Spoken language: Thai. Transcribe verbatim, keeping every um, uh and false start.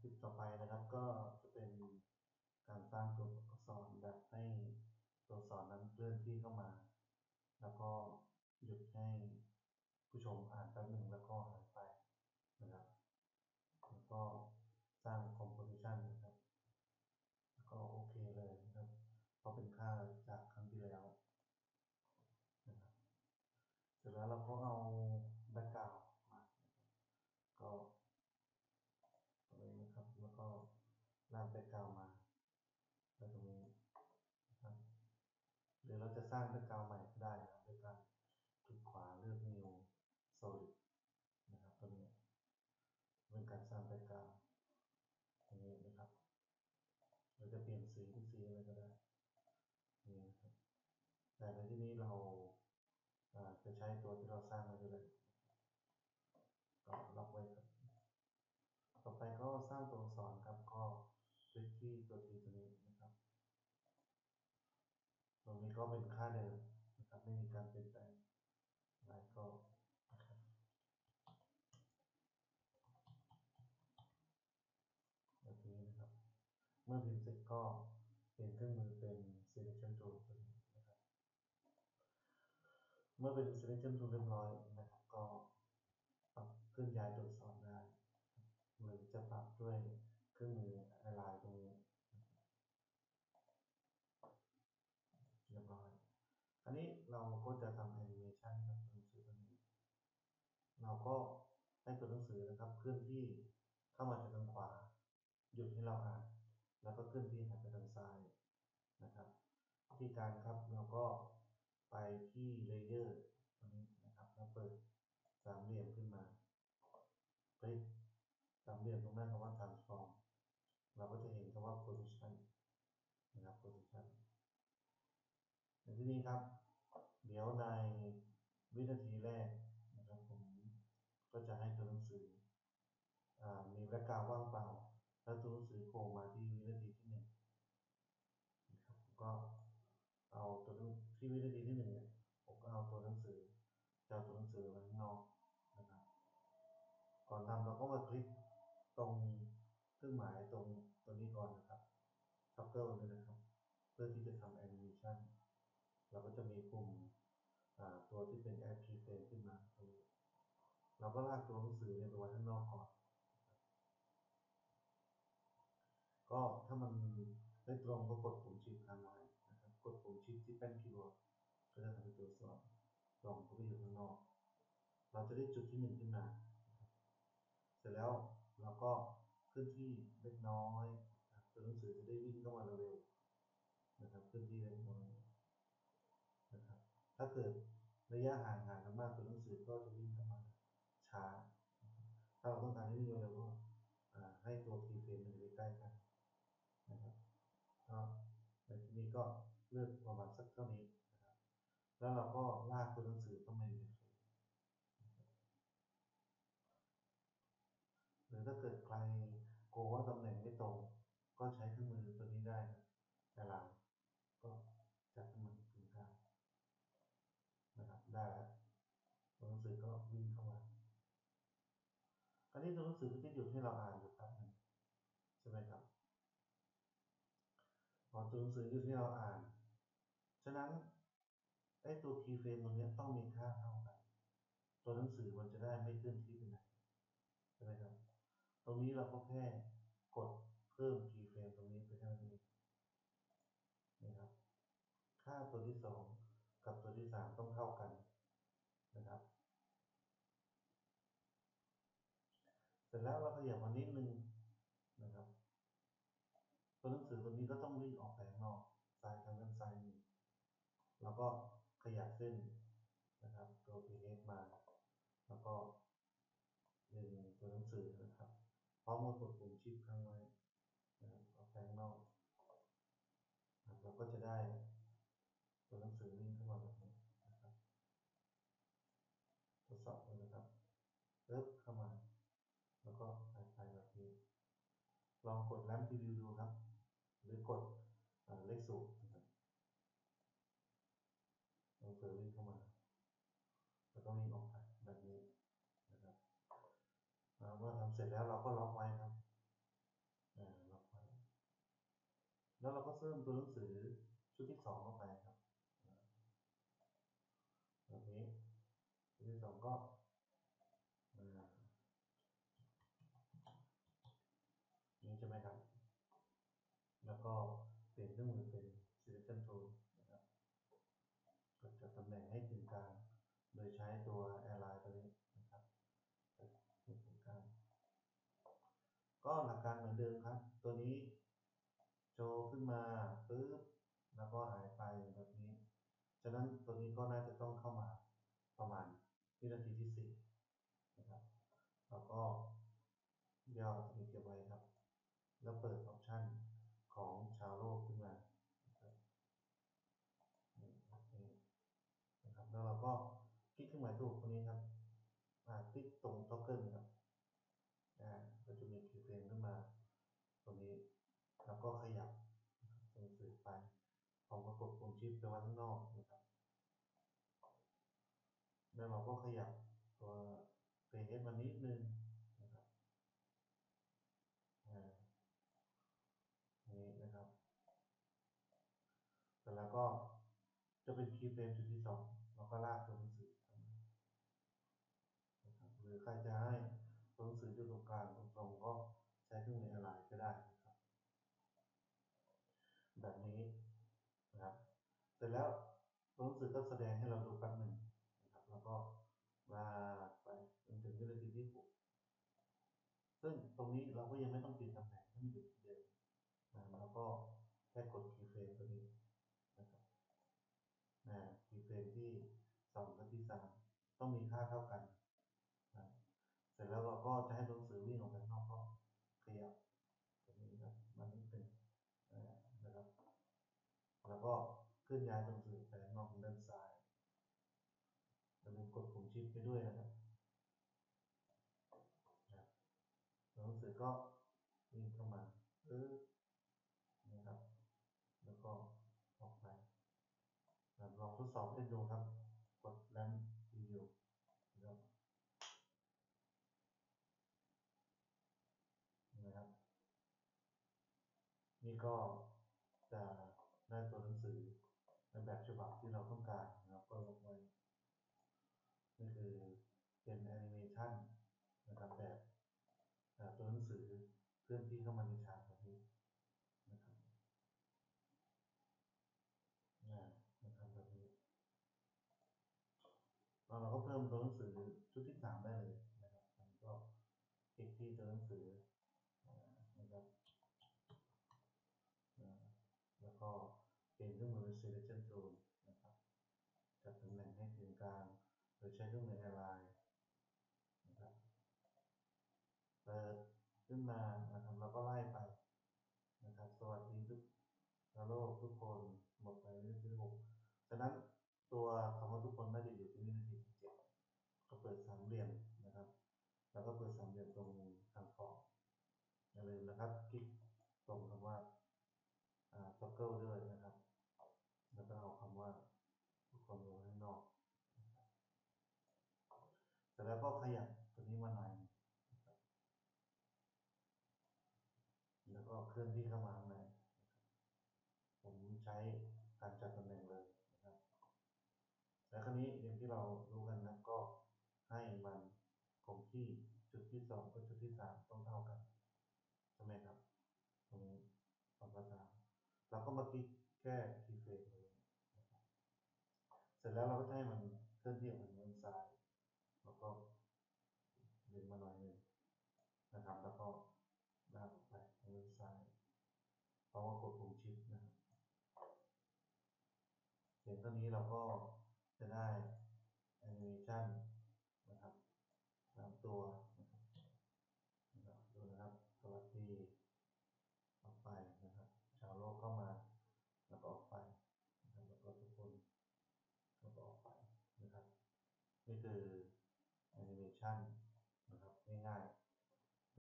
คลิปต่อไปนะครับก็จะเป็นการสร้างตัวอักษรแบบให้ตัวอักษรนั้นเคลื่อนที่เข้ามาแล้วก็หยุดให้ผู้ชมอ่านแป๊บหนึ่งแล้วก็หายไปนะครับแล้วก็สร้าง composition นะครับแล้วก็โอเคเลยนะครับเพราะเป็นค่าจากครั้งที่แล้วนะครับเสร็จแล้วเราก็เอาแบ็กกราวด์มาก็ตรงนี้นะครับแล้วก็ลากแบ็กกราวด์มาไว้ตรงนี้นะครับหรือเราจะสร้างแบ็กกราวด์ใหม่ก็ได้นะครับโดยการคลิกขวาเลือก new solid นะครับตัวนี้เป็นการสร้างแบ็กกราวด์ตรงนี้นะครับเราจะเปลี่ยนสีเป็นสีอะไรก็ได้นี่นะครับแต่ในที่นี้เราจะใช้ตัวที่เราสร้างไว้เลยก็ล็อกไว้ครับต่อไปก็สร้างตัวอักษรครับก็คลิกที่ตัวทีตัวนี้นะครับตรงนี้ก็เป็นค่าเดิมนะครับไม่มีการเปลี่ยนแปลงอะไรก็นะครับแบบนี้นะครับเมื่อพิมพ์เสร็จก็เปลี่ยนเครื่องมือเป็น selection tool ตัวนี้นะครับเมื่อเป็น selection tool เรียบร้อยนะครับก็ปรับเคลื่อนย้ายตัวอักษรได้หรือจะปรับด้วยเครื่องมือ align ตรงนี้เรียบร้อยอันนี้เราก็จะทำแอนิเมชันกับตัวหนังสือตัวนี้เราก็ให้ตัวหนังสือนะครับเคลื่อนที่เข้ามาจากทางขวาหยุดให้เราอ่านแล้วก็เคลื่อนที่หายไปทางซ้ายนะครับวิธีการครับเราก็ไปที่เลเยอร์ตัวนี้นะครับแล้วเปิดสามเหลี่ยมขึ้นมาคลิกสามเหลี่ยมตรงหน้าคำว่า transform เราก็จะเห็นคำว่า position นะครับ position ในที่นี้ครับเดี๋ยวในวินาทีแรกนะครับผมก็จะให้ตัวหนังสือมีแบ็กกราวด์ว่างเปล่าแล้วตัวหนังสือโผล่มาที่วินาทีที่หนึ่งนะครับก็เอาตัวที่วินาทีที่หนึ่งเนี่ยผมก็เอาตัวหนังสือจะเอาตัวหนังสือไว้ข้างนอกนะครับก่อนทำเราก็มาคลิกตรงเครื่องหมายตรงตัวนี้ก่อนนะครับทับเกิลเลยนะครับเพื่อที่จะทำแอนิเมชันเราก็จะมีปุ่มตัวที่เป็น add keyframe ขึ้นมาตรงนี้เราก็ลากตัวหนังสือเนี่ยไปไว้ข้างนอกก่อนก็ถ้ามันไม่ตรงก็กดปุ่มชิปค้างไว้นะครับกดปุ่มชิปที่แป้นคีย์บอร์ดก็จะทำให้ตัวอักษรตรงก็ไปอยู่ข้างนอกเราจะได้จุดที่หนึ่งขึ้นมาเสร็จแล้วเราก็เคลื่อนที่เล็กน้อยตัวหนังสือจะได้วิ่งเข้ามาเร็วๆนะครับเคลื่อนที่เล็กน้อยนะครับถ้าเกิดระยะห่างห่างกันมากตัวหนังสือก็จะวิ่งเข้ามาช้าถ้าเราต้องการให้วิ่งเร็วๆก็ให้ตัวคีย์เฟรมมันอยู่ใกล้ๆกันนะครับก็ในที่นี้ก็เลือกประมาณสักเท่านี้นะครับแล้วเราก็ลากตัวหนังสือเข้ามาอยู่ในเฟรมหรือถ้าเกิดใครกลัวว่าตำแหน่งไม่ตรงก็ใช้เครื่องมือตัวนี้ได้นะแต่ละก็จัดขึ้นมาตรงกลางนะครับได้แล้วตัวหนังสือก็วิ่งเข้ามาคราวนี้ตัวหนังสือก็จะหยุดให้เราอ่านอยู่แป๊บหนึ่งใช่ไหมครับพอตัวหนังสือหยุดให้เราอ่านฉะนั้นไอ้ตัวคีย์เฟรมตรงนี้ต้องมีค่าเท่ากันตัวหนังสือมันจะได้ไม่เคลื่อนที่ไปไหนใช่ไหมครับตรงนี้เราก็แค่กดเพิ่มคีย์เฟรมตรงนี้ไปแค่นั้นเองนะครับค่าตัวที่สองกับตัวที่สามต้องเท่ากันนะครับเสร็จแล้วเราขยับมานิดนึงนะครับตัวหนังสือตัวนี้ก็ต้องวิ่งออกไปข้างนอกซ้ายทางด้านซ้ายมือแล้วก็ขยับเส้นนะครับตัว ph มาแล้วก็ดึงตัวหนังสือนะครับพร้อมกับกดปุ่มชิปค้างไว้นะครับออกไปข้างนอกเราก็จะได้ตัวหนังสือวิ่งเข้ามาแบบนี้นะครับทดสอบเลยนะครับเริ่มเข้ามาแล้วก็หายไปแบบนี้ลองกดแรมทีวิวดูครับหรือกดเลขสูงนะครับหนังสือวิ่งเข้ามาแล้วก็วิ่งออกไปแบบนี้นะครับเมื่อทำเสร็จแล้วเราก็ล็อกไว้ครับแล้วเราก็เพิ่มตัวหนังสือชุดที่สองเข้าไปครับแบบนี้ชุดที่สองก็นี้ใช่ไหมครับแล้วก็เปลี่ยนเครื่องมือเป็น selection tool นะครับกดจัดตำแหน่งให้ถึงกลางโดยใช้ตัว align ตัวนี้นะครับให้ถึงกลางก็หลักการเหมือนเดิมครับตัวนี้โชว์ขึ้นมาปึ๊บแล้วก็หายไปแบบนี้ฉะนั้นตัวนี้ก็น่าจะต้องเข้ามาประมาณวินาทีที่สี่นะครับแล้วก็ย่อตัวนี้เก็บไว้ครับแล้วเปิดออปชันของชาวโลกขึ้นมานะครับนี่นะครับแล้วเราก็คลิกเครื่องหมายถูกตรงนี้ครับคลิกตรงท็อกเกิลครับก็จะมีคีย์เฟรมขึ้นมาตรงนี้แล้วก็ขยับตัวหนังสือไปผมก็กดปุ่มชิปไปไว้ข้างนอกนะครับแล้วเราก็ขยับตัวเพย์เอสมานิดนึงนะครับนี้นะครับเสร็จแล้วก็จะเป็นคีย์เฟรมจุดที่สองเราก็ลากตัวหนังสือนะครับหรือใครจะให้ตัวหนังสืออยู่ตรงกลางตรงๆก็ใช้เครื่องมืออะไรก็ได้นะครับแบบนี้นะครับเสร็จแล้วตัวหนังสือก็แสดงให้เราดูแป๊บหนึ่งนะครับแล้วก็ลากไปจนถึงวินาทีที่หกซึ่งตรงนี้เราก็ยังไม่ต้องเปลี่ยนตำแหน่งให้มันอยู่ที่เดิมนะแล้วก็แค่กดคีย์เฟรมตัวนี้นะครับนะคีย์เฟรมที่สองกับที่สามต้องมีค่าเท่ากันนะเสร็จแล้วเราก็จะให้ตัวหนังสือวิ่งออกไปนอกก็ขยับตรงนี้ครับมานิดหนึ่งนะครับแล้วก็เคลื่อนย้ายตัวหนังสือไปนอกทางด้านซ้ายอย่าลืมกดปุ่มชิปไปด้วยนะครับตัวหนังสือก็วิ่งเข้ามาเออนะครับแล้วก็ออกไปลองทดสอบเล่นดูครับกดแลนด์รีวิวนะครับนะครับนี่ก็จะได้ตัวหนังสือในแบบฉบับที่เราต้องการนะครับก็ลงไว้นี่คือเป็นแอนิเมชันนะครับแบบตัวหนังสือเคลื่อนที่เข้ามาในฉากแบบนี้นะครับนะครับแบบนี้เราก็เพิ่มตัวหนังสือชุดที่สามได้เลยนะครับมันก็คลิกที่ตัวหนังสือนะครับแล้วก็เปลี่ยนเครื่องมือเป็น selection tool นะครับจัดตำแหน่งให้ถึงกลางโดยใช้เครื่องมือ align นะครับเปิดขึ้นมานะครับแล้วก็ไล่ไปนะครับสวัสดีทุกโลกทุกคนหมดไปวินาทีที่หกฉะนั้นตัวคำว่าทุกคนน่าจะอยู่ที่วินาทีที่เจ็ดก็เปิดสามเหลี่ยมนะครับแล้วก็เปิดสามเหลี่ยมตรงทางขอบอย่าลืมนะครับคลิกตรงคำว่าท็อกเกิลด้วยนะครับแล้วก็เอาคำว่าทุกคนลงข้างนอกเสร็จแล้วก็ขยับตัวนี้มาหน่อยแล้วก็เคลื่อนที่เข้ามาข้างในผมใช้การจัดตำแหน่งเลยนะครับแล้วคราวนี้อย่างที่เรารู้กันนะก็ให้มันคงที่จุดที่สองกับจุดที่สามต้องเท่ากันใช่ไหมครับตรงนี้สองกับสามเราก็มาคลิกแค่คีย์เฟรมตรงนี้เสร็จแล้วเราก็จะให้มันเคลื่อนที่ออกมาทางด้านซ้ายแล้วก็ดึงมาหน่อยหนึ่งนะครับแล้วก็ลากออกไปทางด้านซ้ายเพราะว่ากดปุ่มชิปนะครับเพียงเท่านี้เราก็จะได้แอนิเมชันนะครับตามตัวนะครับดูนะครับสวัสดีออกไปนะครับชาวโลกเข้ามาแล้วก็ออกไปนะครับแล้วก็ทุกคนแล้วก็ออกไปนะครับนี่คือแอนิเมชันนะครับง่ายๆ